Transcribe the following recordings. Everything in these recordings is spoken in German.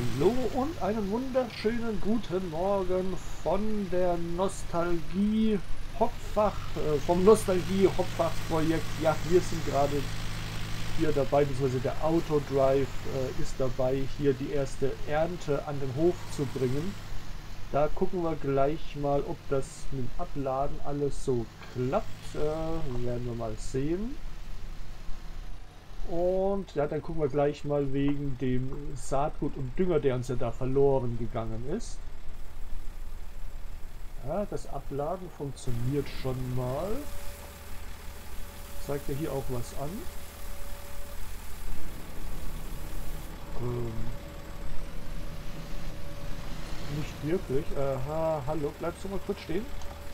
Hallo und einen wunderschönen guten Morgen von der Nostalgie Hopfach, vom Nostalgie Hopfach Projekt. Ja, wir sind gerade hier dabei, beziehungsweise der Autodrive ist dabei, hier die erste Ernte an den Hof zu bringen. Da gucken wir gleich mal, ob das mit dem Abladen alles so klappt. Werden wir mal sehen. Und ja, dann gucken wir gleich mal wegen dem Saatgut und Dünger, der uns ja da verloren gegangen ist. Ja, das Abladen funktioniert schon mal. Zeigt er hier auch was an? Ähm, nicht wirklich. Aha, hallo, bleibst du mal kurz stehen?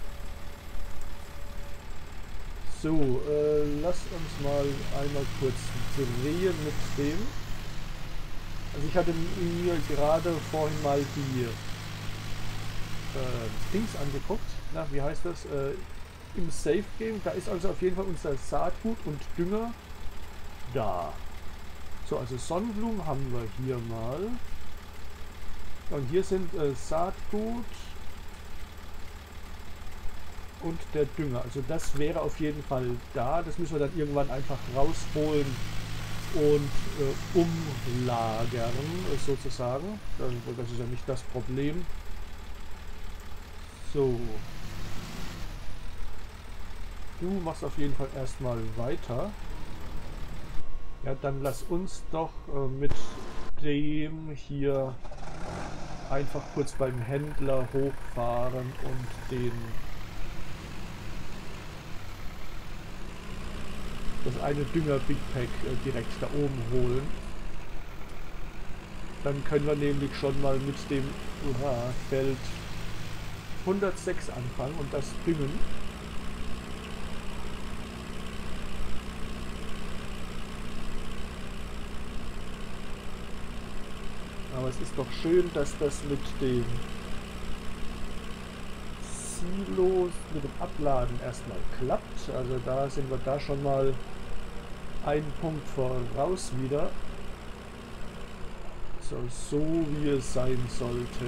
So, lass uns mal einmal kurz drehen mit dem. Also ich hatte mir gerade vorhin mal die Dings angeguckt. Na, wie heißt das? Im Safe Game. Da ist also auf jeden Fall unser Saatgut und Dünger da. So, also Sonnenblumen haben wir hier mal. Und hier sind Saatgut und der Dünger. Also das wäre auf jeden Fall da. Das müssen wir dann irgendwann einfach rausholen und umlagern, sozusagen. Das ist ja nicht das Problem. So. Du machst auf jeden Fall erstmal weiter. Ja, dann lass uns doch mit dem hier einfach kurz beim Händler hochfahren und das eine Dünger Big Pack direkt da oben holen. Dann können wir nämlich schon mal mit dem Feld 106 anfangen und das düngen. Aber es ist doch schön, dass das mit dem Silos, mit dem Abladen erstmal klappt. Also da sind wir da schon mal einen Punkt voraus wieder. So wie es sein sollte.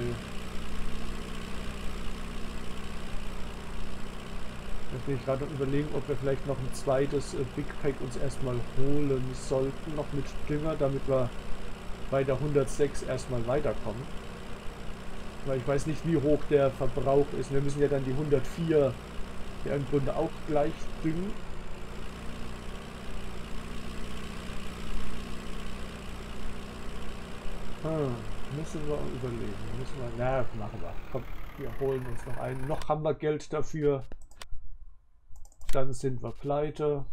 Jetzt bin ich gerade überlegen, ob wir vielleicht noch ein zweites Big Pack uns erstmal holen sollten, noch mit Dünger, damit wir bei der 106 erstmal weiterkommen. Weil ich weiß nicht, wie hoch der Verbrauch ist. Wir müssen ja dann die 104 ja im Grunde auch gleich düngen. Müssen wir überlegen. Na, machen wir. Komm, wir holen uns noch einen. Noch haben wir Geld dafür. Dann sind wir pleite.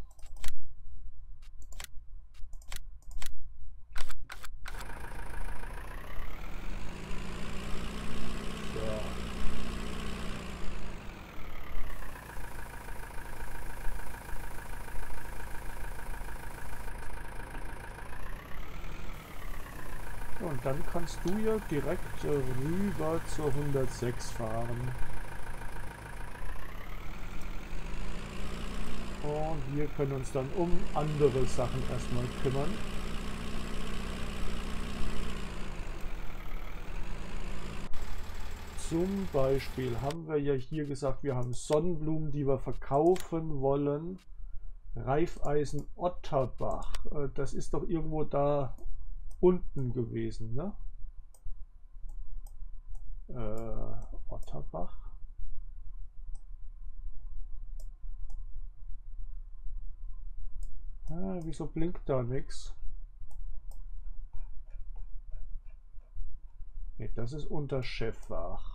Und dann kannst du ja direkt rüber zur 106 fahren. Und wir können uns dann um andere Sachen erstmal kümmern. Zum Beispiel haben wir ja hier gesagt, wir haben Sonnenblumen, die wir verkaufen wollen. Reifeisen Otterbach. Das ist doch irgendwo da unten gewesen, ne? Otterbach. Wieso blinkt da nichts? Ne, das ist unter Schäffach.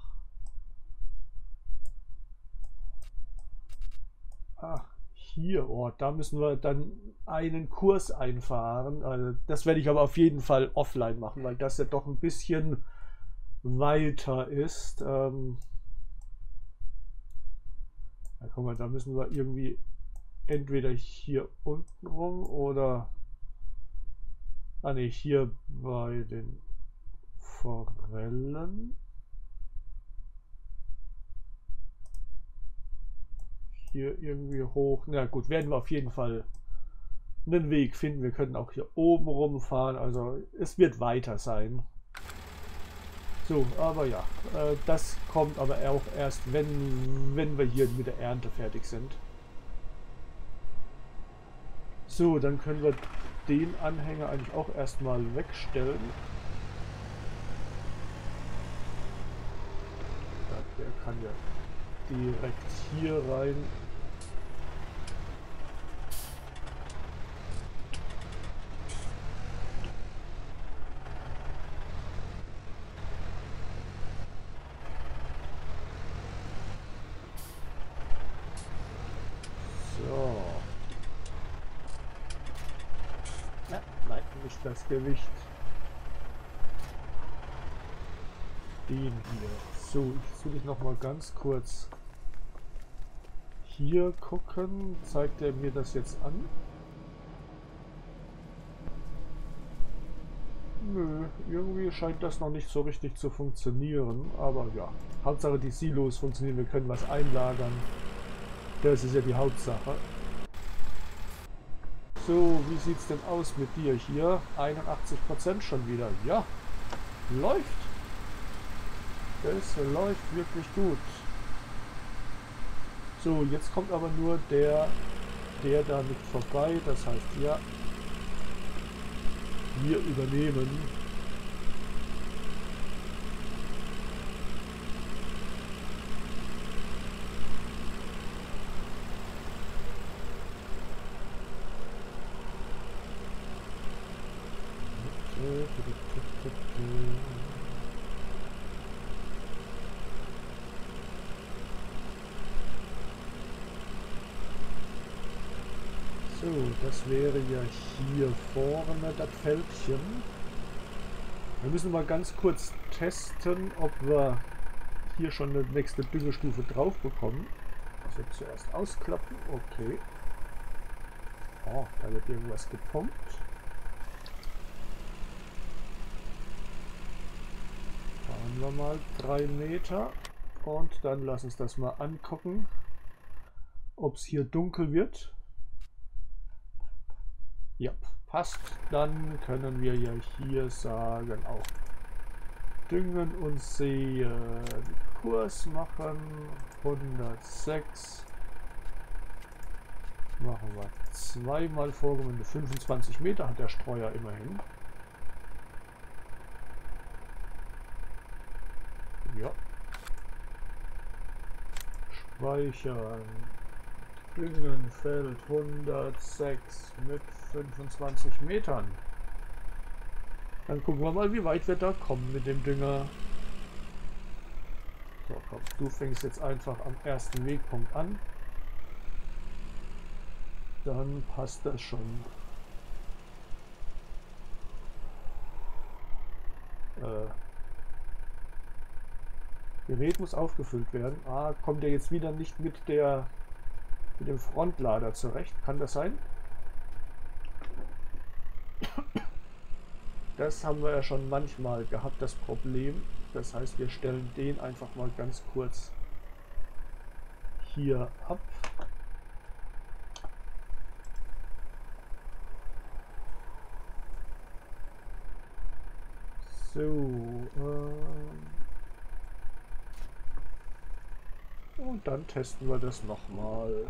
Ach, hier, oh, da müssen wir dann einen Kurs einfahren. Also das werde ich aber auf jeden Fall offline machen, weil das ja doch ein bisschen weiter ist. Ja, guck mal, da müssen wir irgendwie entweder hier unten rum oder hier bei den Forellen. Hier irgendwie hoch. Na gut, werden wir auf jeden Fall einen Weg finden. Wir können auch hier oben rumfahren. Also es wird weiter sein. So, aber ja, das kommt aber auch erst, wenn wir hier mit der Ernte fertig sind. So, dann können wir den Anhänger eigentlich auch erstmal wegstellen. Ja, der kann ja direkt hier rein. So. Ja, nein, nicht das Gewicht. Den hier. So, ich will noch mal ganz kurz hier gucken. Zeigt er mir das jetzt an? Nö, irgendwie scheint das noch nicht so richtig zu funktionieren. Aber ja, Hauptsache die Silos funktionieren. Wir können was einlagern. Das ist ja die Hauptsache. So, wie sieht es denn aus mit dir hier? 81% schon wieder. Ja, läuft. Das läuft wirklich gut. So, jetzt kommt aber nur der da nicht vorbei. Das heißt, ja, wir übernehmen. So, das wäre ja hier vorne das Feldchen. Wir müssen mal ganz kurz testen, ob wir hier schon eine nächste Düngestufe drauf bekommen. Also zuerst ausklappen, okay. Oh, da wird irgendwas gepumpt. Fahren wir mal 3 Meter und dann lass uns das mal angucken, ob es hier dunkel wird. Ja, passt. Dann können wir ja hier sagen, auch düngen und sehen. Kurs machen 106. Machen wir zweimal Vorgewende. 25 Meter hat der Streuer immerhin. Ja. Speichern. Düngen, Feld 106 mit 25 Metern. Dann gucken wir mal, wie weit wir da kommen mit dem Dünger. So, komm, du fängst jetzt einfach am ersten Wegpunkt an. Dann passt das schon. Gerät muss aufgefüllt werden. Ah, kommt er jetzt wieder nicht mit dem Frontlader zurecht? Kann das sein? Das haben wir ja schon manchmal gehabt, das Problem. Das heißt, wir stellen den einfach mal ganz kurz hier ab. So, und dann testen wir das nochmal.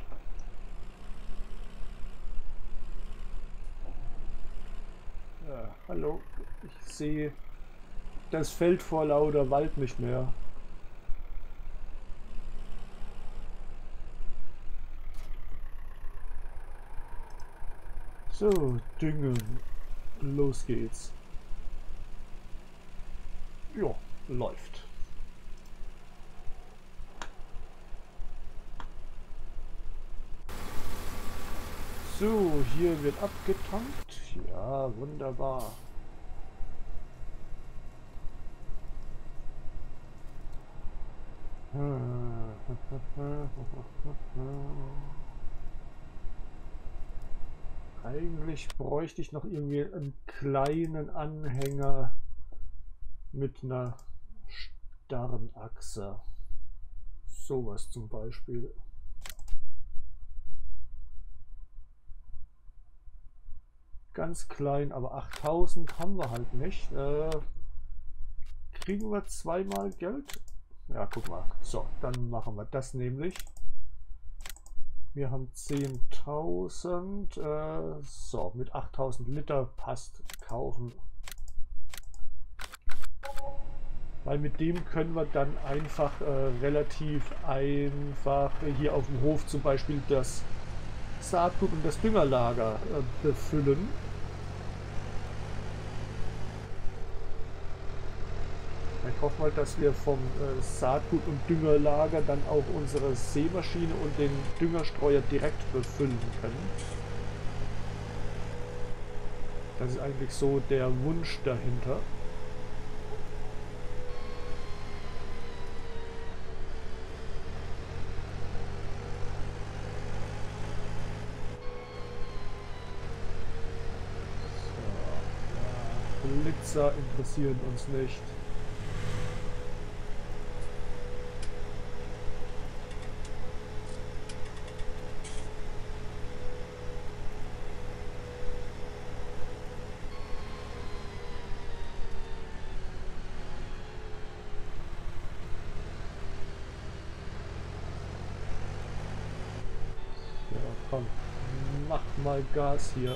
Ja, hallo, ich sehe das Feld vor lauter Wald nicht mehr. So, düngen. Los geht's. Ja, läuft. So, hier wird abgetankt. Ja, wunderbar. Eigentlich bräuchte ich noch irgendwie einen kleinen Anhänger mit einer starren Achse. Sowas zum Beispiel. Ganz klein, aber 8000 haben wir halt nicht. kriegen wir zweimal Geld. Ja, guck mal. So, dann machen wir das nämlich. Wir haben 10.000. So, mit 8.000 Liter passt kaufen. Weil mit dem können wir dann einfach relativ einfach hier auf dem Hof zum Beispiel das Saatgut und das Düngerlager befüllen. Ich hoffe mal, dass wir vom Saatgut und Düngerlager dann auch unsere Sämaschine und den Düngerstreuer direkt befüllen können. Das ist eigentlich so der Wunsch dahinter. So, ja, Blitzer interessieren uns nicht. Komm, mach mal Gas hier.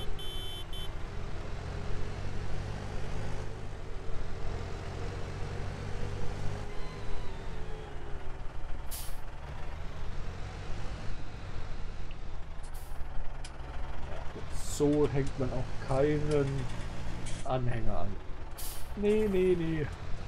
So hängt man auch keinen Anhänger an. Nee, nee, nee.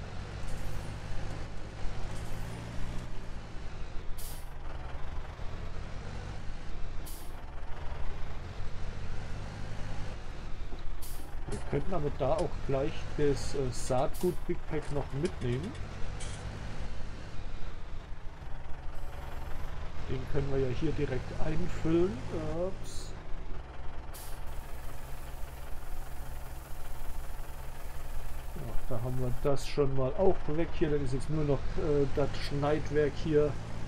Wir könnten aber da auch gleich das Saatgut Big Pack noch mitnehmen. Den können wir ja hier direkt einfüllen. Ups. Ja, da haben wir das schon mal auch weg hier. Dann ist jetzt nur noch das Schneidwerk hier.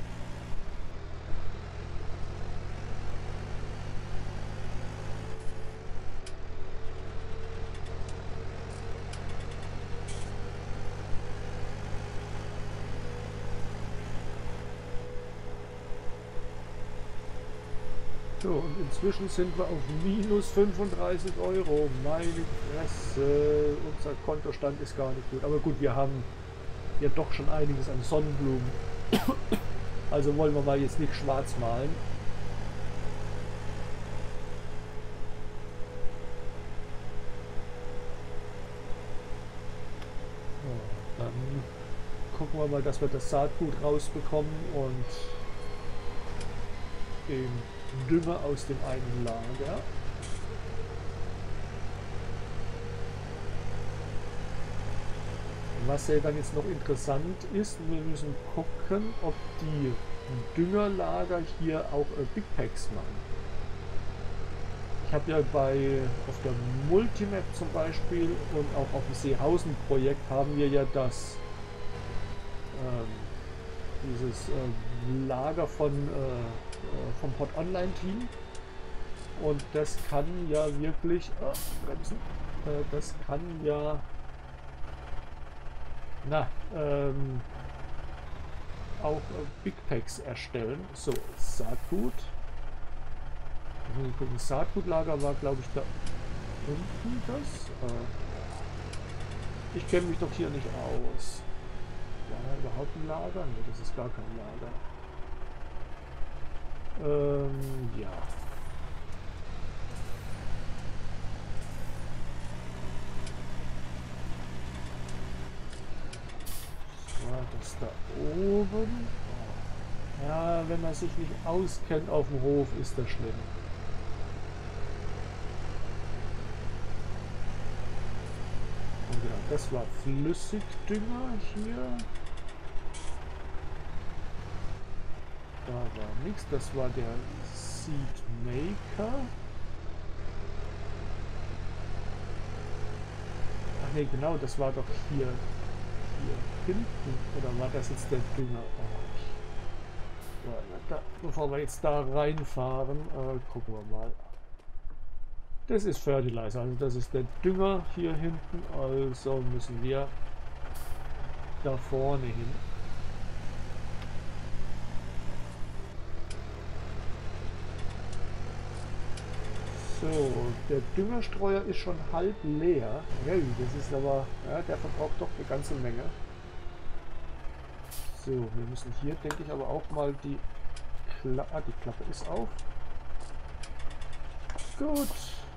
So, und inzwischen sind wir auf minus 35 Euro. Meine Fresse, unser Kontostand ist gar nicht gut. Aber gut, wir haben ja doch schon einiges an Sonnenblumen. Also wollen wir mal jetzt nicht schwarz malen. So, dann gucken wir mal, dass wir das Saatgut rausbekommen und den Dünger aus dem einen Lager. Was ja dann jetzt noch interessant ist, wir müssen gucken, ob die Düngerlager hier auch Big Packs machen. Ich habe ja auf der Multimap zum Beispiel und auch auf dem Seehausen-Projekt haben wir ja dieses Lager vom Hot Online Team, und das kann ja wirklich das kann ja auch Big Packs erstellen. So, Saatgut. Das Saatgutlager war, glaube ich, da unten das. Ich kenne mich doch hier nicht aus. War da überhaupt ein Lager? Ne, das ist gar kein Lager. Ja. Das da oben. Ja, wenn man sich nicht auskennt auf dem Hof, ist das schlimm. Und genau, das war Flüssigdünger hier. Da war nichts, das war der Seed Maker. Ach ne, genau, das war doch hier hinten. Oder war das jetzt der Dünger? Oh, bevor wir jetzt da reinfahren, gucken wir mal. Das ist Fertilizer, also das ist der Dünger hier hinten. Also müssen wir da vorne hin. So, der Düngerstreuer ist schon halb leer. Hey, das ist aber, ja, der verbraucht doch eine ganze Menge. So, wir müssen hier, denke ich, aber auch mal die die Klappe ist auf. Gut.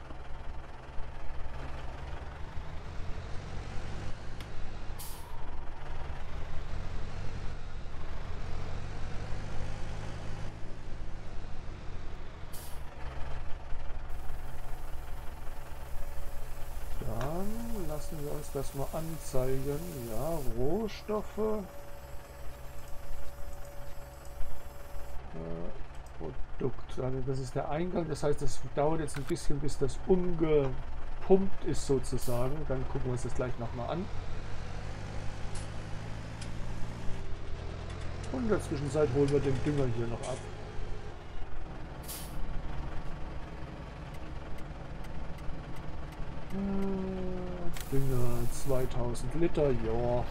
Dann lassen wir uns das mal anzeigen. Ja, Rohstoffe. Produkt. Also das ist der Eingang. Das heißt, es dauert jetzt ein bisschen, bis das umgepumpt ist sozusagen. Dann gucken wir uns das gleich nochmal an. Und in der Zwischenzeit holen wir den Dünger hier noch ab. Dünger 2000 Liter, ja.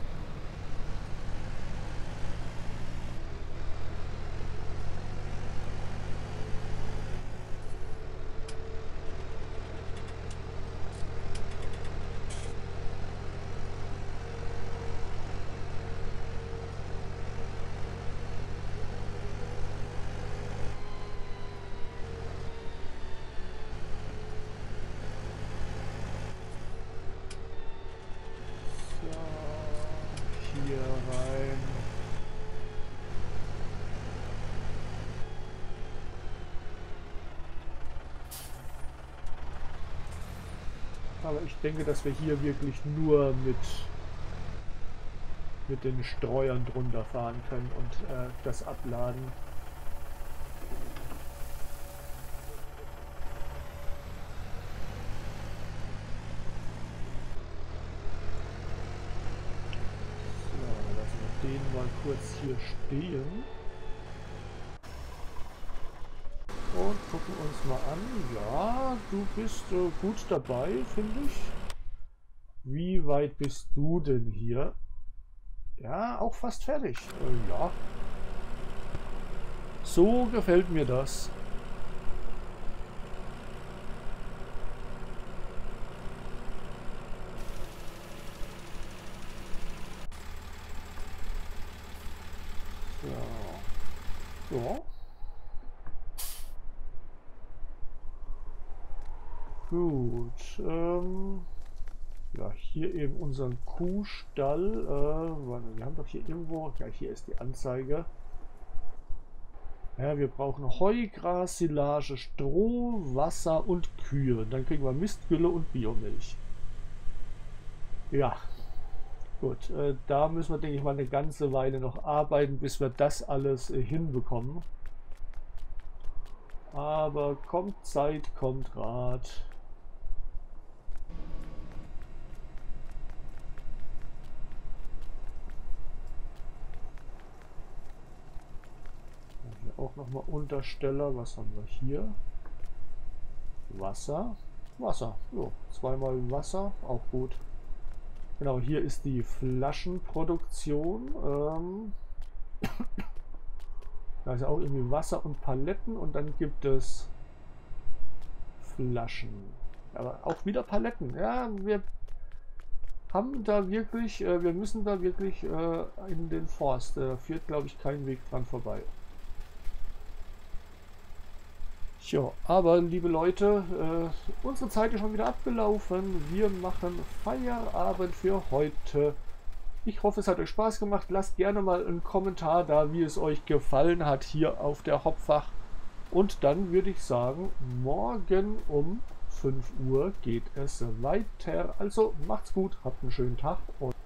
Aber ich denke, dass wir hier wirklich nur mit den Streuern drunter fahren können und das abladen. So, lassen wir den mal kurz hier stehen. Und gucken uns mal an. Ja, du bist gut dabei, finde ich. Wie weit bist du denn hier? Ja, auch fast fertig. Ja. So gefällt mir das. So. Ja. Gut, ja, hier eben unseren Kuhstall. Wir haben doch hier irgendwo, ja, hier ist die Anzeige. Ja, wir brauchen Heu, Gras, Silage, Stroh, Wasser und Kühe. Dann kriegen wir Mistgülle und Biomilch. Ja, gut, da müssen wir, denke ich mal, eine ganze Weile noch arbeiten, bis wir das alles hinbekommen. Aber kommt Zeit, kommt Rat. Auch nochmal Untersteller. Was haben wir hier? Wasser. Wasser. Jo, zweimal Wasser. Auch gut. Genau, hier ist die Flaschenproduktion. Da ist ja auch irgendwie Wasser und Paletten und dann gibt es Flaschen. Aber auch wieder Paletten. Ja, wir haben da wirklich, wir müssen da wirklich in den Forst. Da führt, glaube ich, kein Weg dran vorbei. Ja, aber liebe Leute, unsere Zeit ist schon wieder abgelaufen. Wir machen Feierabend für heute. Ich hoffe, es hat euch Spaß gemacht. Lasst gerne mal einen Kommentar da, wie es euch gefallen hat hier auf der Hopfach. Und dann würde ich sagen, morgen um 5 Uhr geht es weiter. Also macht's gut, habt einen schönen Tag und